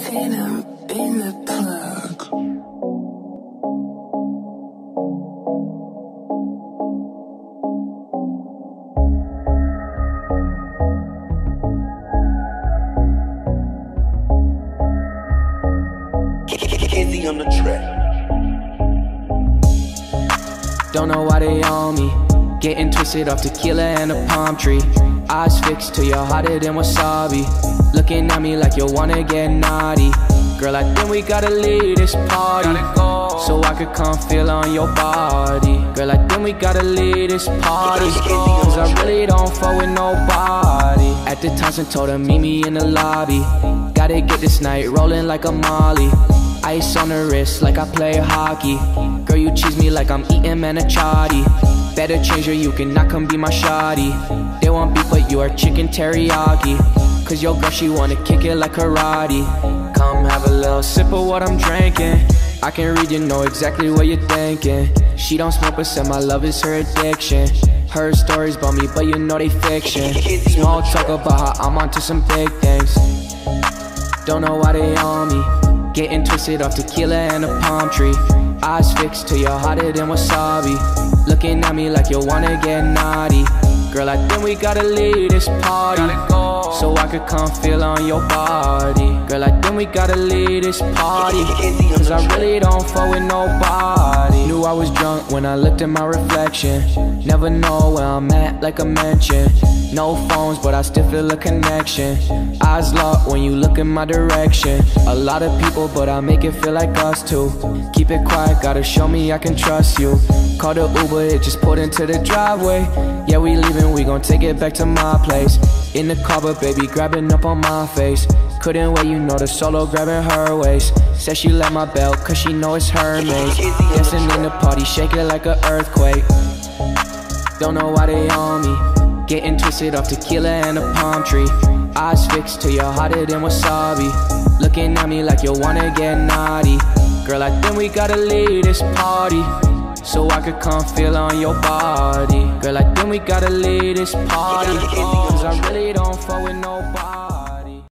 Phantom in the plug. Izzy on the track. Don't know why they on me. Getting twisted off tequila and a palm tree. Eyes fixed till you're hotter than wasabi. Looking at me like you wanna get naughty. Girl, I think we gotta leave this party, so I could come feel on your body. Girl, I think we gotta leave this party, cause I really don't fuck with nobody. At the Thompson told her meet me in the lobby. Gotta get this night rolling like a molly. Ice on the wrist like I play hockey. Girl, you cheese me like I'm eating manichatti. Better change or you cannot come be my shawty. They want beef but you are chicken teriyaki. Cause your girl she wanna kick it like karate. Come have a little sip of what I'm drinking. I can read, you know exactly what you're thinking. She don't smoke but said my love is her addiction. Her stories about me but you know they fiction. Small talk about how I'm onto some big things. Don't know why they on me. Getting twisted off tequila and a palm tree. Eyes fixed till you're hotter than wasabi. Looking at me like you wanna get naughty. Girl, I think we gotta leave this party, so I could come feel on your body. Girl, I think we gotta leave this party, cause I really don't fuck with nobody. Knew I was drunk when I looked at my reflection. Never know where I'm at like I mentioned. No phones but I still feel a connection. Eyes locked when you look in my direction. A lot of people but I make it feel like us two. Keep it quiet, gotta show me I can trust you. Call the Uber, it just pulled into the driveway. Yeah, we leaving, we gon' take it back to my place. In the car, but baby grabbing up on my face. Couldn't wait, you know the solo grabbing her waist. Said she let my belt, cause she know it's her mate. Dancing in the party, shaking like an earthquake. Don't know why they on me. Getting twisted off tequila and a palm tree. Eyes fixed till you're hotter than wasabi. Looking at me like you wanna get naughty. Girl, I think we gotta leave this party, so I could come feel on your body. Girl, I think we gotta leave this party, cause I really don't fuck with nobody.